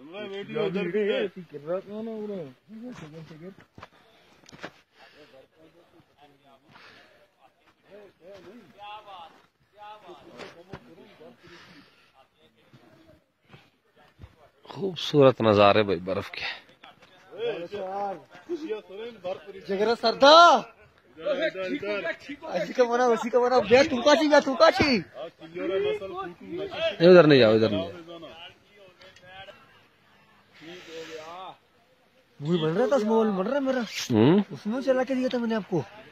खूबसूरत नजारे भाई बर्फ के। जगरा सरदा उसी का बना बे तुकाची इधर नहीं जाओ, इधर नहीं जाओ। मूवी बन रहा था, स्मॉल बन रहा है मेरा। उसमें चला के दिया था मैंने आपको।